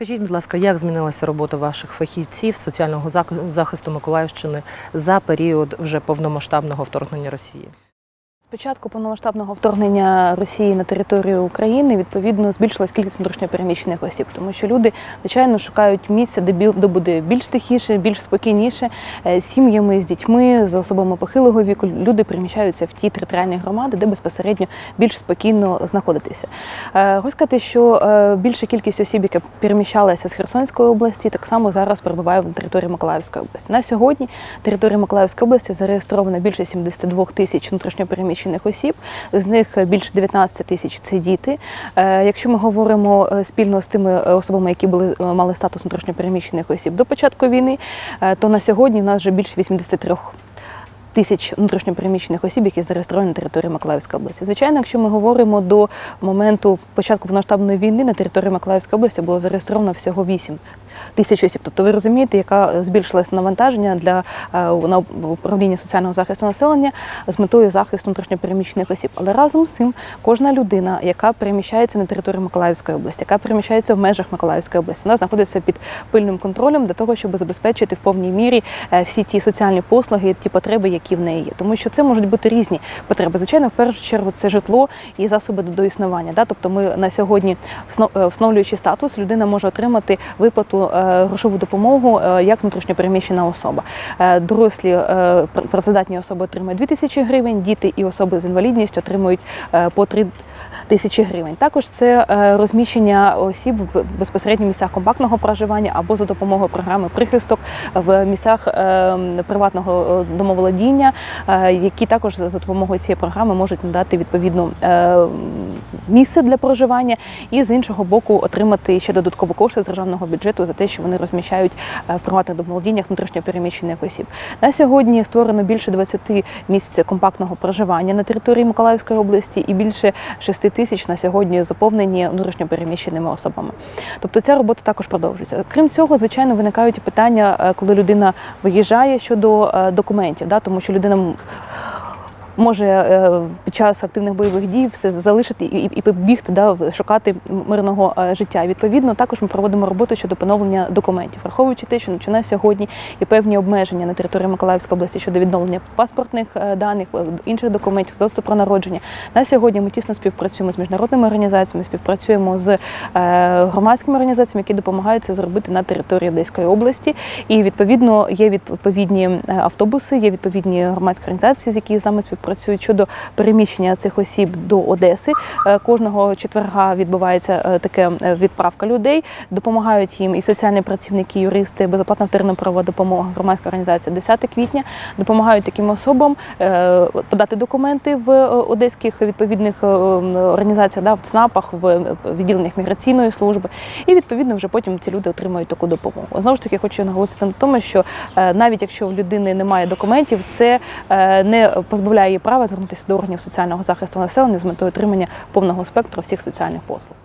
Розкажіть, будь ласка, як змінилася робота ваших фахівців соціального захисту Миколаївщини за період вже повномасштабного вторгнення Росії? З початку повномасштабного вторгнення Росії на територію України, відповідно, збільшилась кількість внутрішньо переміщених осіб, тому що люди, звичайно, шукають місця, де буде більш тихіше, більш спокійніше, з сім'ями, з дітьми, з особами похилого віку. Люди переміщаються в ті територіальні громади, де безпосередньо більш спокійно знаходитися. Хочу сказати, що більша кількість осіб, яка переміщалася з Херсонської області, так само зараз перебуває на території Миколаївської області. На сьогодні на території Миколаївської області зареєстровано більше 72 тисяч внутрішньо переміщених осіб, з них більше 19 тисяч – це діти. Якщо ми говоримо спільно з тими особами, які мали статус внутрішньопереміщених осіб до початку війни, то на сьогодні в нас вже більше 83 тисяч внутрішньопереміщених осіб, які зареєстровані на території Миколаївської області. Звичайно, якщо ми говоримо до моменту початку повномасштабної війни, на території Миколаївської області було зареєстровано всього 8 тисяч осіб. Тобто ви розумієте, яка збільшилось навантаження на управління соціального захисту населення з метою захисту внутрішньопереміщених осіб. Але разом з цим кожна людина, яка переміщається на території Миколаївської області, яка переміщається в межах Миколаївської області, вона знаходиться під пильним контролем для того, щоб забезпечити в повній мірі всі ті соціальні послуги, ті потреби, які в неї є. Тому що це можуть бути різні потреби. Звичайно, в першу чергу це житло і засоби до існування. Тобто ми на сьогодні, встановлюючи статус, людина може отримати виплату грошову допомогу як внутрішньопереміщена особа. Дорослі працездатні особи отримують 2 тисячі гривень, діти і особи з інвалідністю отримують по 3 тисячі гривень. Також це розміщення осіб в безпосередньо місцях компактного проживання або за допомогою програми «Прихисток» в місцях приватного домоволодіння, які також за допомогою цієї програми можуть надати відповідно місце для проживання і з іншого боку отримати ще додаткові кошти з державного бюджету за те, що вони розміщають в приватних домоволодіннях внутрішньопереміщених осіб. На сьогодні створено більше 20 місць компактного проживання на території Миколаївської області і більше 6 тисяч на сьогодні заповнені внутрішньопереміщеними особами. Тобто ця робота також продовжується. Крім цього, звичайно, виникають питання, коли людина виїжджає щодо документів, тому що людина може під час активних бойових дій все залишити і побігти, шукати мирного життя. Відповідно, також ми проводимо роботу щодо поновлення документів, враховуючи те, що на сьогодні є певні обмеження на території Миколаївської області щодо відновлення паспортних даних, інших документів, свідоцтва про народження. На сьогодні ми тісно співпрацюємо з міжнародними організаціями, співпрацюємо з громадськими організаціями, які допомагають це зробити на території Одеської області. І, відповідно, є відповідні автобуси, є відповідні громадські організації, з які з нами співпрацюють щодо переміщення цих осіб до Одеси. Кожного четверга відбувається така відправка людей. Допомагають їм і соціальні працівники, юристи, безоплатна вторинна-правова допомога, громадська організація 10 квітня. Допомагають таким особам подати документи в одеських відповідних організаціях, в ЦНАПах, в відділеннях міграційної служби. І, відповідно, вже потім ці люди отримують таку допомогу. Знову ж таки, хочу наголосити на тому, що навіть якщо в людини немає документів, це не позбавляє її права звернутися до органів соціального захисту населення з метою отримання повного спектру всіх соціальних послуг.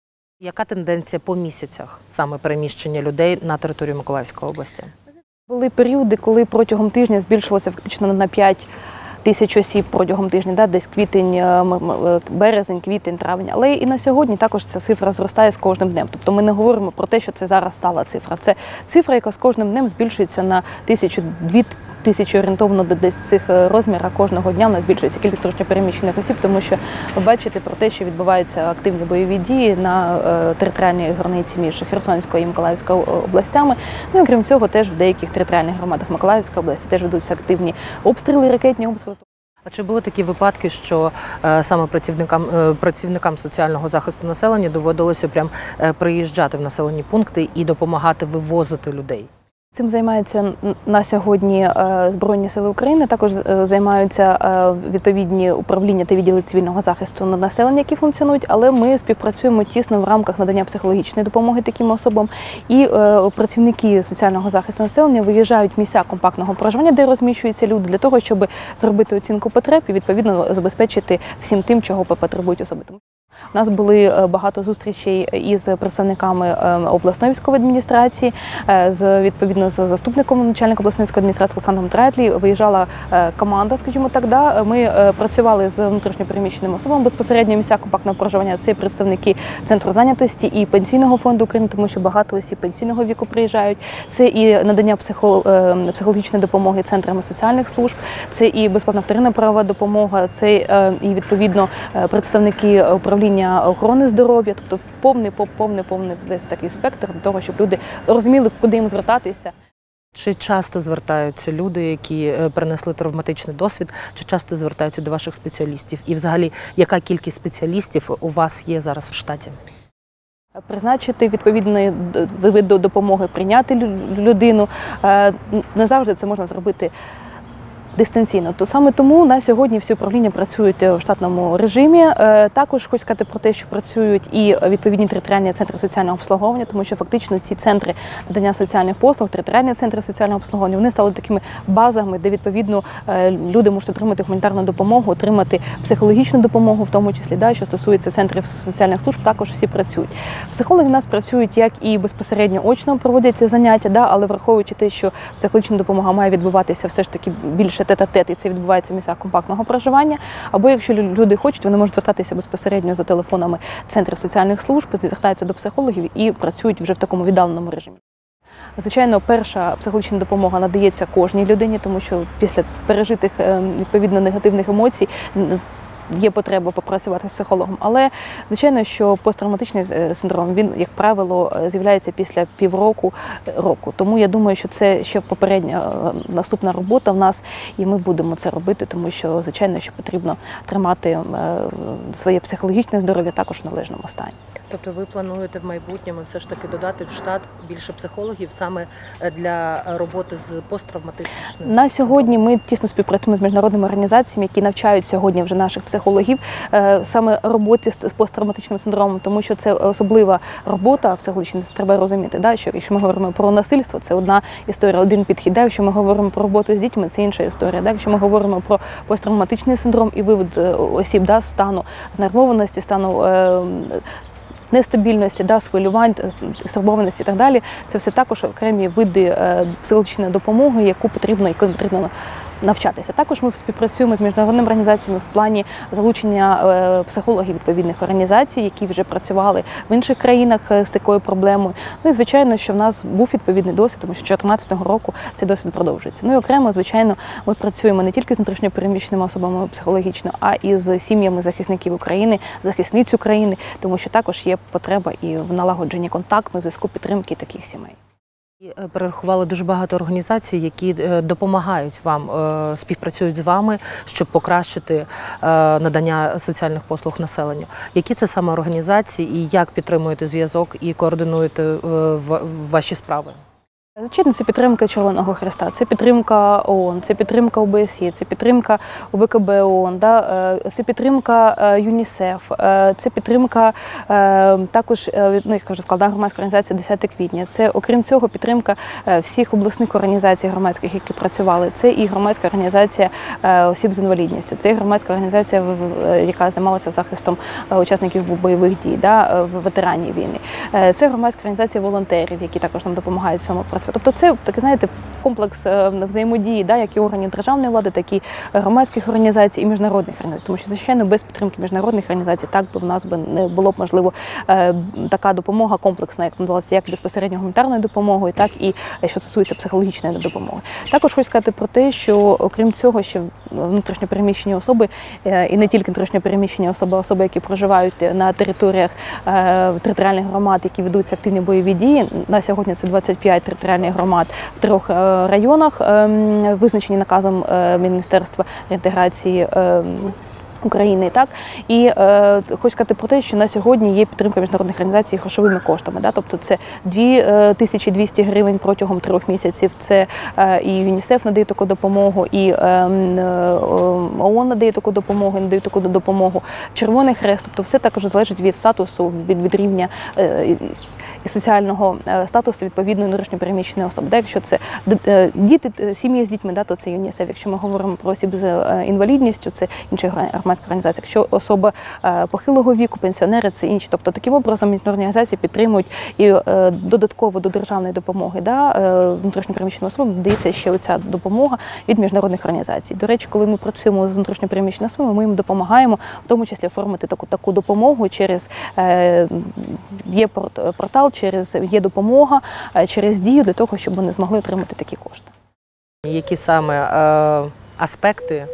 Яка тенденція по місяцях саме переміщення людей на територію Миколаївської області? Були періоди, коли протягом тижня збільшилося фактично на 5 тисяч осіб протягом тижня, десь квітень, березень, квітень, травень. Але і на сьогодні також ця цифра зростає з кожним днем. Тобто ми не говоримо про те, що це зараз стала цифра. Це цифра, яка з кожним днем збільшується на 1000-2 тисячі орієнтовно десь в цих розмірах кожного дня. У нас збільшується кількість внутрішньопереміщених осіб, тому що ви бачите про те, що відбуваються активні бойові дії на територіальній границі між Херсонською і Миколаївською областями. Ну і крім цього, теж в деяких територіальних громадах Миколаївської області теж ведуться активні обстріли, ракетні обстріли. А чи були такі випадки, що саме працівникам соціального захисту населення доводилося прям приїжджати в населені пункти і допомагати вивозити людей? Цим займаються на сьогодні Збройні сили України, також займаються відповідні управління та відділи цивільного захисту населення, які функціонують, але ми співпрацюємо тісно в рамках надання психологічної допомоги таким особам. І працівники соціального захисту населення виїжджають в місця компактного проживання, де розміщуються люди, для того, щоб зробити оцінку потреб і відповідно забезпечити всім тим, чого потребують особи. У нас були багато зустрічей із представниками обласної військової адміністрації, відповідно з заступником начальника обласної військової адміністрації Олександром Трайтлі. Виїжджала команда, скажімо так. Да. Ми працювали з внутрішньо переміщеними особами безпосередньо в місцях компактного проживання. Це представники Центру зайнятості і Пенсійного фонду України, тому що багато осіб пенсійного віку приїжджають. Це і надання психологічної допомоги центрами соціальних служб, це і безплатна вторинна правова допомога, це і відповідно представники управління охорони здоров'я, тобто повний весь такий спектр для того, щоб люди розуміли, куди їм звертатися. Чи часто звертаються люди, які перенесли травматичний досвід, чи часто звертаються до ваших спеціалістів? І взагалі, яка кількість спеціалістів у вас є зараз в штаті? Призначити відповідний вид допомоги, прийняти людину. Не завжди це можна зробити дистанційно. То саме тому на сьогодні всі управління працюють в штатному режимі. Також хочу сказати про те, що працюють і відповідні територіальні центри соціального обслуговування, тому що фактично ці центри надання соціальних послуг, територіальні центри соціального обслуговування, вони стали такими базами, де відповідно люди можуть отримати гуманітарну допомогу, отримати психологічну допомогу, в тому числі, да, що стосується центрів соціальних служб, також всі працюють. Психологи в нас працюють як і безпосередньо очно проводять заняття, да, але враховуючи те, що психологічна допомога має відбуватися все ж таки більше тет-а-тет, і це відбувається в місцях компактного проживання. Або якщо люди хочуть, вони можуть звертатися безпосередньо за телефонами центрів соціальних служб, звертаються до психологів і працюють вже в такому віддаленому режимі. Звичайно, перша психологічна допомога надається кожній людині, тому що після пережитих відповідно негативних емоцій є потреба попрацювати з психологом. Але, звичайно, що посттравматичний синдром, він, як правило, з'являється після півроку. Тому я думаю, що це ще попередня наступна робота в нас, і ми будемо це робити, тому що, звичайно, що потрібно тримати своє психологічне здоров'я також в належному стані. Тобто ви плануєте в майбутньому все ж таки додати в штат більше психологів саме для роботи з посттравматичним синдромом? На сьогодні ми тісно співпрацюємо з міжнародними організаціями, які навчають сьогодні вже наших психологів саме роботі з посттравматичним синдромом, тому що це особлива робота психологічна, це треба розуміти, да, що якщо ми говоримо про насильство, це одна історія, один підхід, да, якщо ми говоримо про роботу з дітьми, це інша історія, да, якщо ми говоримо про посттравматичний синдром і вивод осіб, да, стану знервованості, стану нестабільності, да, схвилювань, стурбованості і так далі, це все також окремі види психологічної допомоги, яку потрібно навчатися. Також ми співпрацюємо з міжнародними організаціями в плані залучення психологів відповідних організацій, які вже працювали в інших країнах з такою проблемою. Ну і, звичайно, що в нас був відповідний досвід, тому що 2014 року цей досвід продовжується. Ну і окремо, звичайно, ми працюємо не тільки з внутрішньо переміщеними особами психологічно, а і з сім'ями захисників України, захисниць України, тому що також є потреба і в налагодженні контакту, зв'язку, підтримки таких сімей. Перерахували дуже багато організацій, які допомагають вам, співпрацюють з вами, щоб покращити надання соціальних послуг населенню. Які це саме організації і як підтримуєте зв'язок і координуєте ваші справи? Звичайно, це підтримка Червоного Хреста, це підтримка ООН, це підтримка ОБСЄ, це підтримка УВКБ ООН, да, це підтримка ЮНІСЕФ, це підтримка також, ну, як вже сказала, громадська організація 10 квітня. Це, окрім цього, підтримка всіх обласних організацій громадських, які працювали. Це і громадська організація осіб з інвалідністю, це і громадська організація, яка займалася захистом учасників бойових дій, да, ветеранів війни. Це громадська організація волонтерів, які також нам допомагають в цьому процесі. Тобто це такий, знаєте, комплекс взаємодії, да, як і органів державної влади, так і громадських організацій і міжнародних організацій. Тому що, звичайно, без підтримки міжнародних організацій так би в нас не було б, можливо, така допомога комплексна, як надавалася, як безпосередньо гуманітарною допомогою, так і що стосується психологічної допомоги. Також хочу сказати про те, що, окрім цього, ще внутрішньо переміщені особи, і не тільки внутрішньо переміщені особи, а особи, які проживають на територіях територіальних громад, які ведуться активні бойові дії. На сьогодні це 25 територіальних громад в 3 районах, визначені наказом Міністерства реінтеграції України, так, і хочу сказати про те, що на сьогодні є підтримка міжнародних організацій грошовими коштами, да, тобто це 2200 гривень протягом 3 місяців, це і ЮНІСЕФ надає таку допомогу, і ООН надає таку допомогу, надає таку допомогу, Червоний Хрест, тобто все також залежить від статусу, від рівня і соціального статусу відповідної внутрішньопереміщеної особи. Якщо це діти, сім'ї з дітьми, то це ЮНІСЕФ. Якщо ми говоримо про осіб з інвалідністю, це інші громадські організації. Якщо особа похилого віку, пенсіонери, це інші. Тобто таким образом міжнародні організації підтримують і додатково до державної допомоги внутрішньопереміщеним особам надається ще оця допомога від міжнародних організацій. До речі, коли ми працюємо з внутрішньопереміщеними особами, ми їм допомагаємо, в тому числі оформити таку допомогу через є портал, через є допомога, через Дію для того, щоб вони змогли отримати такі кошти. Які саме аспекти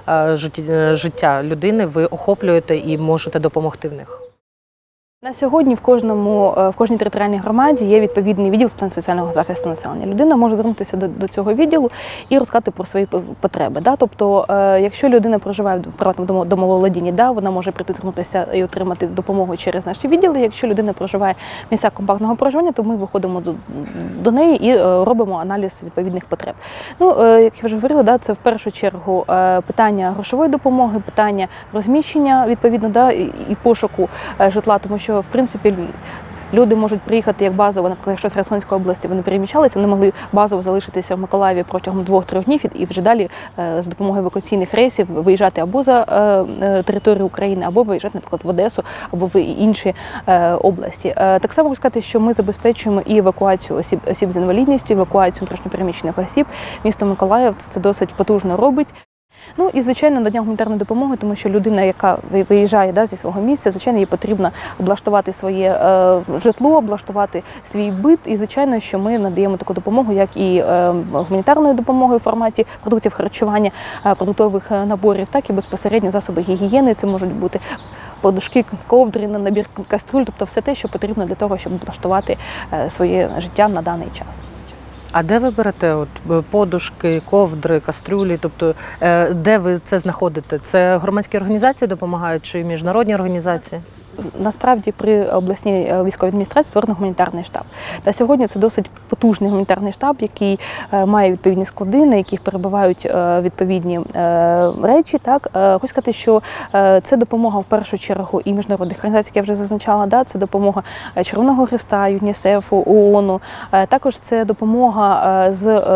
життя людини ви охоплюєте і можете допомогти в них? На сьогодні в кожній територіальній громаді є відповідний відділ з питань соціального захисту населення. Людина може звернутися до цього відділу і розказати про свої потреби. Тобто, якщо людина проживає в приватному домоволодінні, вона може прийти звернутися і отримати допомогу через наші відділи. Якщо людина проживає в місцях компактного проживання, то ми виходимо до неї і робимо аналіз відповідних потреб. Як я вже говорила, це в першу чергу питання грошової допомоги, питання розміщення відповідно і пошуку житла, тому що в принципі, люди можуть приїхати як базово, наприклад, якщо з Херсонської області вони переміщалися, вони могли базово залишитися в Миколаєві протягом 2-3 днів і вже далі з допомогою евакуаційних рейсів виїжджати або за територію України, або виїжджати, наприклад, в Одесу, або в інші області. Так само можу сказати, що ми забезпечуємо і евакуацію осіб з інвалідністю, евакуацію внутрішньопереміщених осіб. Місто Миколаїв це досить потужно робить. І, звичайно, надання гуманітарної допомоги, тому що людина, яка виїжджає зі свого місця, звичайно, їй потрібно облаштувати своє житло, облаштувати свій бит. І, звичайно, що ми надаємо таку допомогу, як і гуманітарною допомогою в форматі продуктів харчування, продуктових наборів, так і безпосередньо засоби гігієни. Це можуть бути подушки, ковдри, набір каструль, тобто все те, що потрібно для того, щоб облаштувати своє життя на даний час. А де ви берете подушки, ковдри, кастрюлі? Тобто, де ви це знаходите? Це громадські організації допомагають чи міжнародні організації? Насправді при обласній військовій адміністрації створено гуманітарний штаб. На сьогодні це досить потужний гуманітарний штаб, який має відповідні склади, на яких перебувають відповідні речі. Хочу сказати, що це допомога в першу чергу і міжнародних організацій, як я вже зазначала, це допомога Червоного Хреста, ЮНІСЕФу, ООНу. Також це допомога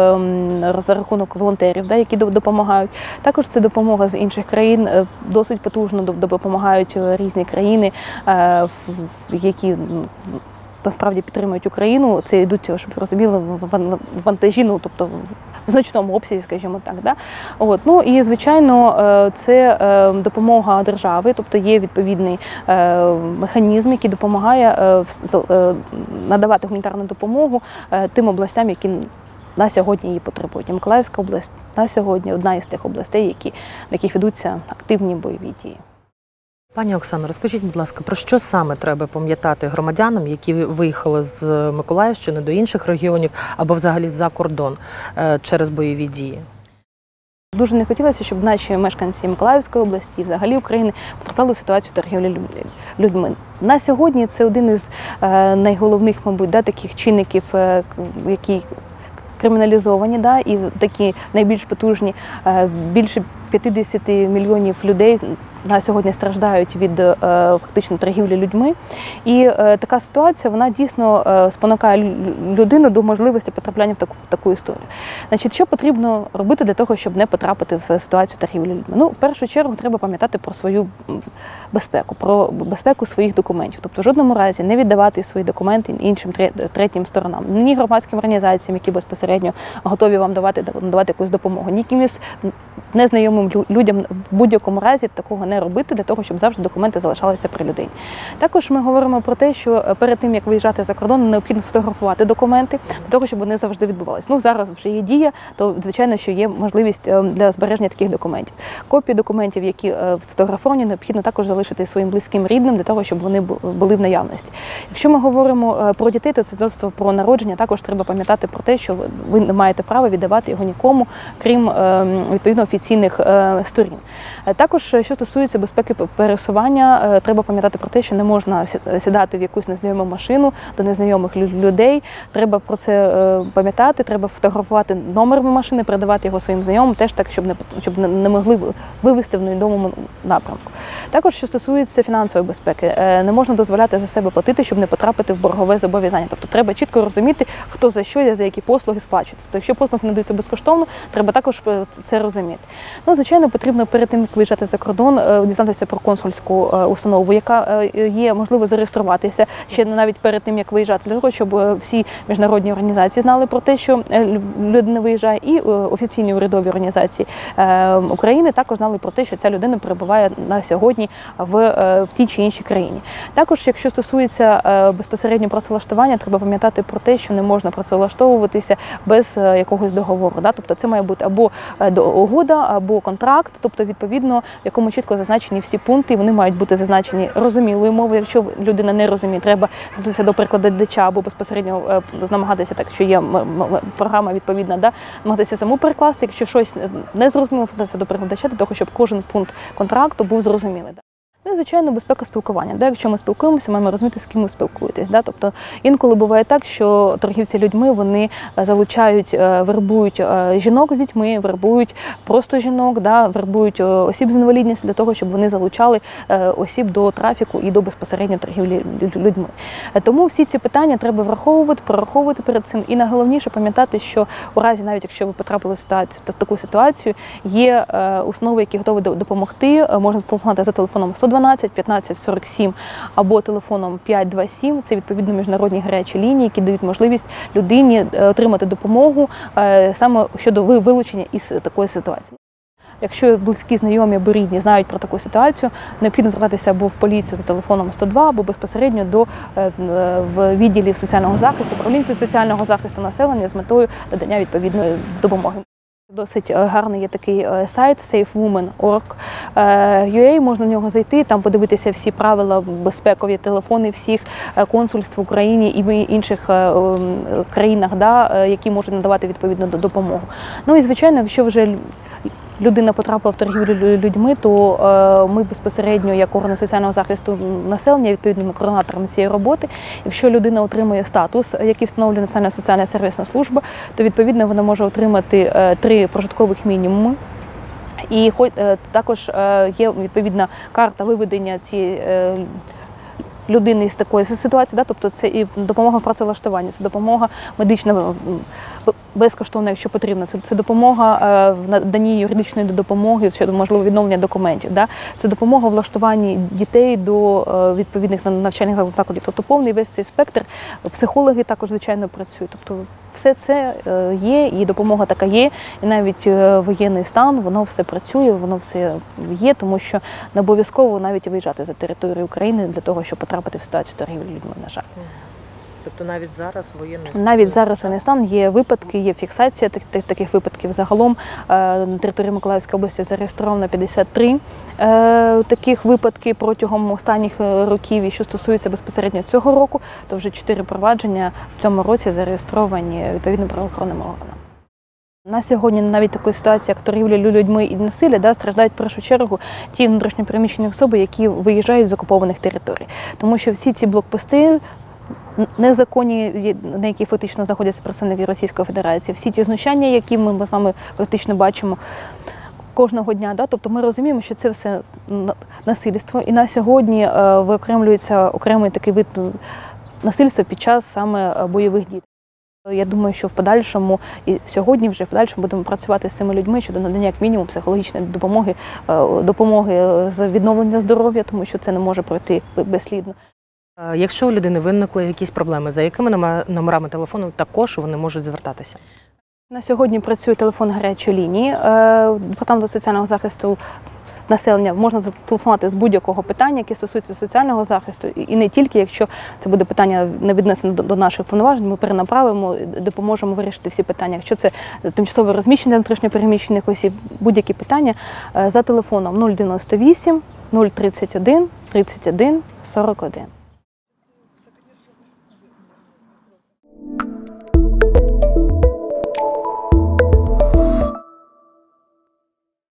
за рахунок волонтерів, які допомагають. Також це допомога з інших країн, досить потужно допомагають різні країни, які насправді підтримують Україну. Це йдуть, щоб ви розуміли, в вантажі, тобто в значному обсязі, скажімо так. І, звичайно, це допомога держави, тобто є відповідний механізм, який допомагає надавати гуманітарну допомогу тим областям, які на сьогодні її потребують. І Миколаївська область на сьогодні одна із тих областей, на яких ведуться активні бойові дії. Пані Оксано, розкажіть, будь ласка, про що саме треба пам'ятати громадянам, які виїхали з Миколаївщини до інших регіонів або взагалі за кордон через бойові дії? Дуже не хотілося, щоб наші мешканці Миколаївської області, взагалі України, потрапляли в ситуацію торгівлі людьми. На сьогодні це один із найголовніших, мабуть, таких чинників, які криміналізовані, і такі найбільш потужні, більше 50 мільйонів людей на сьогодні страждають від фактично торгівлі людьми. І така ситуація, вона дійсно спонукає людину до можливості потрапляння в таку історію. Що потрібно робити для того, щоб не потрапити в ситуацію торгівлі людьми? В першу чергу треба пам'ятати про свою безпеку, про безпеку своїх документів. Тобто в жодному разі не віддавати свої документи іншим третім сторонам. Ні громадським організаціям, які безпосередньо готові вам надавати якусь допомогу, ні якимось незнайомим людям в будь-якому разі такого не робити, для того, щоб завжди документи залишалися при людині. Також ми говоримо про те, що перед тим, як виїжджати за кордон, необхідно сфотографувати документи, для того, щоб вони завжди відбувалися. Зараз вже є Дія, то, звичайно, що є можливість для збереження таких документів. Копії документів, які сфотографовані, необхідно також залишити своїм близьким, рідним, для того, щоб вони були в наявності. Якщо ми говоримо про дітей, то свідоцтво про народження, також треба пам'ятати про те, що ви не маєте права віддавати його нікому, крім, відповідно, офіційних сторін. Також, що стосується безпеки пересування, треба пам'ятати про те, що не можна сідати в якусь незнайому машину до незнайомих людей. Треба про це пам'ятати, треба фотографувати номер машини, передавати його своїм знайомим, теж так, щоб не могли вивезти в невідомому напрямку. Також, що стосується фінансової безпеки, не можна дозволяти за себе платити, щоб не потрапити в боргове зобов'язання. Тобто треба чітко розуміти, хто за що, за які послуги сплачується. Тобто, якщо послуги надаються безкоштовно, треба також це розуміти. Ну, звичайно, потрібно перед тим, як виїжджати за кордон, дізнатися про консульську установу, яка є, можливо, зареєструватися ще навіть перед тим, як виїжджати, для того, щоб всі міжнародні організації знали про те, що людина виїжджає, і офіційні урядові організації України також знали про те, що ця людина перебуває на сьогодні в тій чи іншій країні. Також, якщо стосується безпосередньо працевлаштування, треба пам'ятати про те, що не можна працевлаштовуватися без якогось договору. Тобто це має бути або угода, або контракт, тобто відповідно, в якому чітко зазначені всі пункти, вони мають бути зазначені розумілою мовою. Якщо людина не розуміє, треба звернутися до перекладача або безпосередньо намагатися, так що є програма відповідна, намагатися саму перекласти. Якщо щось не зрозуміло, звернутися до перекладача, для того, щоб кожен пункт контракту був зрозумілий. Ну і, звичайно, безпека спілкування. Якщо ми спілкуємося, маємо розуміти, з ким ви спілкуєтесь. Тобто інколи буває так, що торгівці людьми, вони залучають, вербують жінок з дітьми, вербують просто жінок, вербують осіб з інвалідністю для того, щоб вони залучали осіб до трафіку і до безпосередньо торгівлі людьми. Тому всі ці питання треба враховувати, прораховувати перед цим. І найголовніше пам'ятати, що у разі, навіть якщо ви потрапили в таку ситуацію, є установи, які готові допомогти. Можна зателефонувати за телефоном 112 15 47 або телефоном 527. Це відповідно міжнародні гарячі лінії, які дають можливість людині отримати допомогу саме щодо вилучення із такої ситуації. Якщо близькі, знайомі або рідні знають про таку ситуацію, необхідно звертатися або в поліцію за телефоном 102, або безпосередньо в відділі соціального захисту, управління соціального захисту населення з метою надання відповідної допомоги. Досить гарний є такий сайт safewomen.org.ua, можна на нього зайти, там подивитися всі правила безпекові, телефони всіх консульств в Україні і в інших країнах, які можуть надавати відповідну допомогу. Ну і, звичайно, якщо вже людина потрапила в торгівлю людьми, то ми безпосередньо, як органи соціального захисту населення, відповідними координаторами цієї роботи, якщо людина отримує статус, який встановлює Національна соціальна сервісна служба, то відповідно вона може отримати 3 прожиткових мінімуми. І також є відповідна карта виведення цієї людини з такої ситуації, тобто це і допомога в працевлаштуванні, це допомога медична безкоштовна, якщо потрібно, це допомога в наданні юридичної допомоги щодо можливо відновлення документів, це допомога в влаштуванні дітей до відповідних навчальних закладів, тобто повний весь цей спектр. Психологи також, звичайно, працюють, тобто все це є, і допомога така є, і навіть воєнний стан, воно все працює, воно все є, тому що не обов'язково навіть виїжджати за територію України для того, щоб потрапити в ситуацію торгівлі людьми, на жаль. Тобто навіть зараз воєнний стан? Навіть зараз воєнний стан, є випадки, є фіксація таких випадків. Загалом на території Миколаївської області зареєстровано 53 таких випадки протягом останніх років. І що стосується безпосередньо цього року, то вже 4 провадження в цьому році зареєстровані відповідними правоохоронними органами. На сьогодні навіть такої ситуації, як торгівля людьми і насилля, страждають в першу чергу ті внутрішньопереміщені особи, які виїжджають з окупованих територій. Тому що всі ці блокпости незаконні, на які фактично знаходяться представники Російської Федерації, всі ті знущання, які ми з вами фактично бачимо кожного дня, тобто ми розуміємо, що це все насильство, і на сьогодні виокремлюється окремий такий вид насильства під час саме бойових дій. Я думаю, що в подальшому, і сьогодні вже в подальшому будемо працювати з цими людьми щодо надання як мінімум психологічної допомоги з відновлення здоров'я, тому що це не може пройти безслідно. Якщо у людини виникли якісь проблеми, за якими номерами телефону також вони можуть звертатися? На сьогодні працює телефон гарячої лінії Департаменту соціального захисту населення. Можна зателефонувати з будь-якого питання, яке стосується соціального захисту. І не тільки, якщо це буде питання не віднесено до наших повноважень, ми перенаправимо, допоможемо вирішити всі питання. Якщо це тимчасове розміщення внутрішньопереміщених осіб, будь-які питання за телефоном 098 031 31 41.